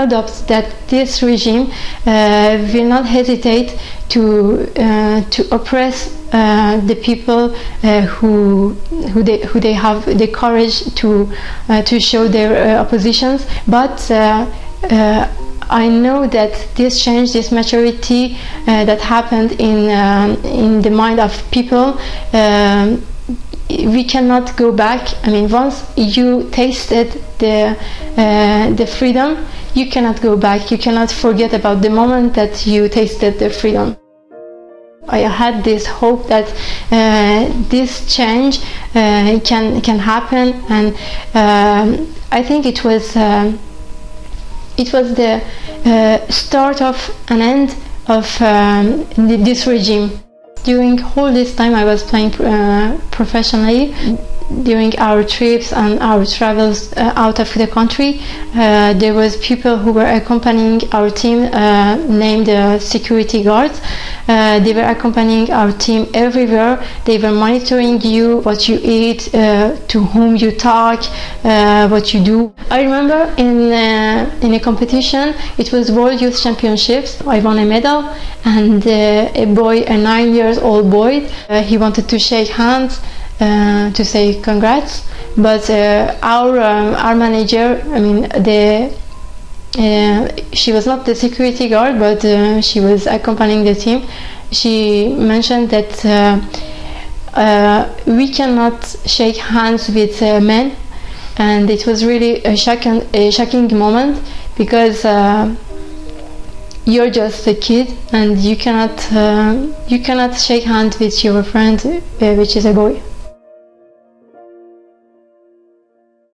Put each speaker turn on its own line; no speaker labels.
hopes that this regime will not hesitate to oppress the people who they have the courage to show their oppositions. But I know that this change, this maturity that happened in the mind of people, we cannot go back. I mean, once you tasted the freedom, you cannot go back. You cannot forget about the moment that you tasted the freedom. I had this hope that this change can happen, and I think it was the start of an end of this regime. During all this time I was playing professionally. During our trips and our travels out of the country, there was people who were accompanying our team, named security guards. They were accompanying our team everywhere. They were monitoring you, what you eat, to whom you talk, what you do. I remember in a competition, it was World Youth Championships. I won a medal, and a boy, a 9-year-old boy, he wanted to shake hands to say congrats, but our manager, I mean, she was not the security guard, but she was accompanying the team. She mentioned that we cannot shake hands with men, and it was really a shocking moment, because you're just a kid and you cannot shake hands with your friend, which is a boy.